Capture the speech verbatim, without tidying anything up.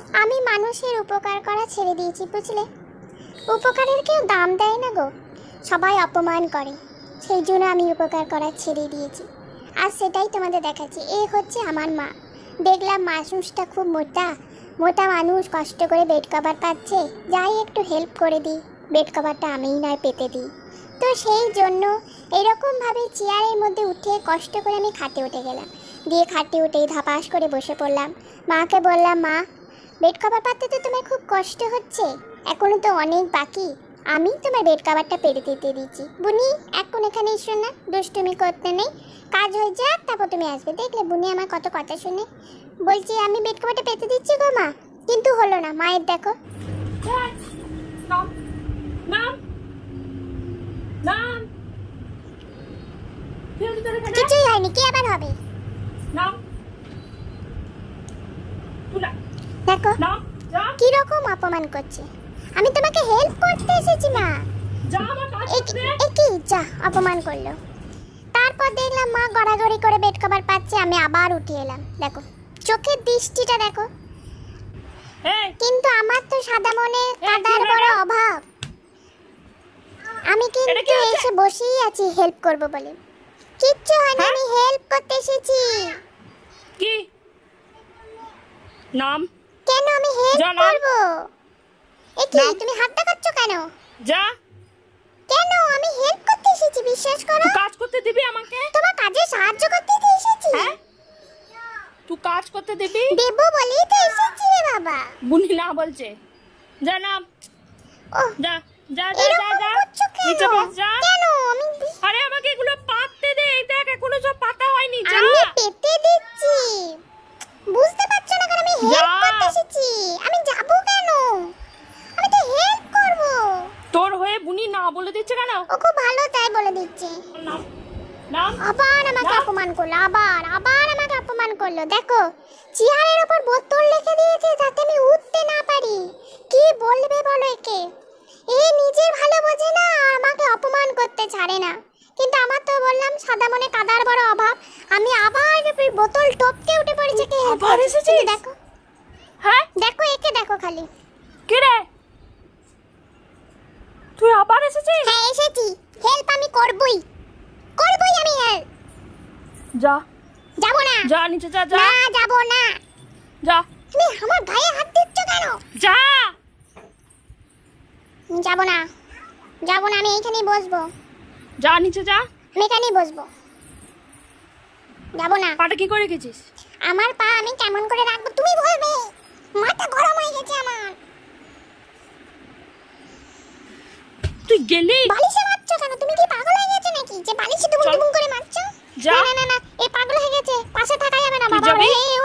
আমি মানুষের উপকার করা ছেড়ে দিয়েছি, বুঝলে? উপকারের কেউ দাম দেয় না গো, সবাই অপমান করে। সেই জন্য আমি উপকার করা ছেড়ে দিয়েছি। আর সেটাই তোমাদের দেখাচ্ছি। এ হচ্ছে আমার মা। দেখলাম মানুষটা খুব মোটা মোটা মানুষ, কষ্ট করে বেড কভার পাচ্ছে, যাই একটু হেল্প করে দিই, বেড কভারটা আমিই নয় পেতে দিই। তো সেই জন্য এরকমভাবে চেয়ারের মধ্যে উঠে কষ্ট করে আমি খাটে উঠে গেলাম। দিয়ে খাটে উঠেই ধাপাস করে বসে পড়লাম। মাকে বললাম, মা বেড কভার পাততে তো তোমার খুব কষ্ট হচ্ছে, এখনও তো অনেক বাকি, আমি তোমার বেড কভারটা পেরে দিতে দিচ্ছি। বুনি এখন এখানে এসো না, দুষ্টুমি করতে নেই, কাজ হয়ে যাক তারপর তুমি আসবে। দেখলে বুনি আমার কত কথা শুনে। বলছি আমি বেড কভারটা পেতে দিচ্ছি গো মা, কিন্তু হলো না। মায়ের দেখো, কিছুই হয়নি, কি আবার হবে? দেখো কিরকম অপমান করছে। আমি তোমাকে হেল্প করতে এসেছি মা, একই যা অপমান করলো। তারপর দেখলাম মা গড়াগড়ি করে বেড কভার পাচ্ছে, আমি আবার উঠে এলাম। দেখো চোখের দৃষ্টিটা দেখো। কিন্তু আমার তো সাদা মনে কাদার বড় অভাব, আমি কিন্তু এসে বসেই আছি হেল্প করব বলে। কিচ্ছু হয়নি, আমি হেল্প করতে এসেছি। কি নাম? কেন আমি হেল্প করব? এ কি তুমি হাত দেখাচ্ছ কেন? যা। কেন? আমি হেল্প করতে এসেছি, বিশ্বাস করো। তুই কাজ করতে দিবি আমাকে? তোমার কাজে সাহায্য করতে তো এসেছি। হ্যাঁ, তুই কাজ করতে দিবি? দেবো বলেই তো এসেছি রে বাবা। বুনি না বলছে, যা নাম। ও যা যা যা যা যা নিচে বস যা। কেন? আমি আরে আমাকে এগুলো পাততে দে, দেখ এখনো সব পাতা হয়নি। যা, আমি পেতে দিচ্ছি। বুঝতে পারছো না কেন? আমি হেল্প করতে এসেছি। আমি যাব কেন? আমি তো হেল্প করব। তোর হয়ে বুনি না বলে দিচ্ছে কেন? ও খুব ভালো তাই বলে দিচ্ছে। নাম নাম। আবার আমাকে অপমান করলো, আবার আবার আমাকে অপমান করলো। দেখো চেয়ারের উপর বোতল রেখে দিয়েছে যাতে আমি উঠতে না পারি। কি বলবে বলো একে? এ নিজের ভালো বোঝে না, আমাকে অপমান করতে ছাড়ে না। কিন্তু আমার তো বললাম সাদা মনে কাদার বড় অভাব, আমি আবার বোতল টপকে উঠে পড়েছে। কে আবার এসেছিস? দেখো, হ্যাঁ দেখো একে দেখো খালি। কে রে? তুই আবার এসেছিস? হ্যাঁ এসেছি, হেল্প আমি করবই করবই আমি হেল্প। যা। যাবো না। যা নিচে যা। যা না যাবো না। যা। তুমি আমার গায়ে হাত দিচ্ছ কেন? যা। যাবো না, যাবো না, আমি এইখানেই বসবো। যা নিচে যা। আমি এখানেই বসবো, যাবো না। পাটা কি করে রেখেছিস? আমার পা আমি কেমন করে রাখবো তুমি বলবে? মাথা গরম হয়ে গেছে আমার। তুই গেলি? বালিশে মারছো কেন? তুমি কি পাগল হয়ে গেছো নাকি যে বালিশে দুবুম দুবুম করে মারছো? যা। না না না, এই পাগল হয়ে গেছে, পাশে থাকা যাবে না বাবা। এই